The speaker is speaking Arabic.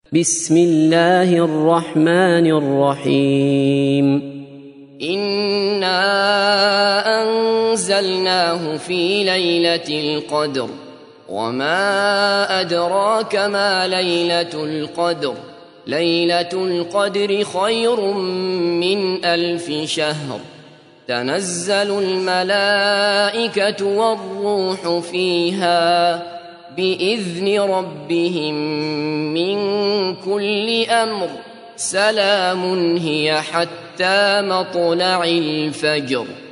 بسم الله الرحمن الرحيم إنا أنزلناه في ليلة القدر وما أدراك ما ليلة القدر ليلة القدر خير من 1000 شهر تنزل الملائكة والروح فيها بإذن ربهم من كل أمر سلام هي حتى مطلع الفجر.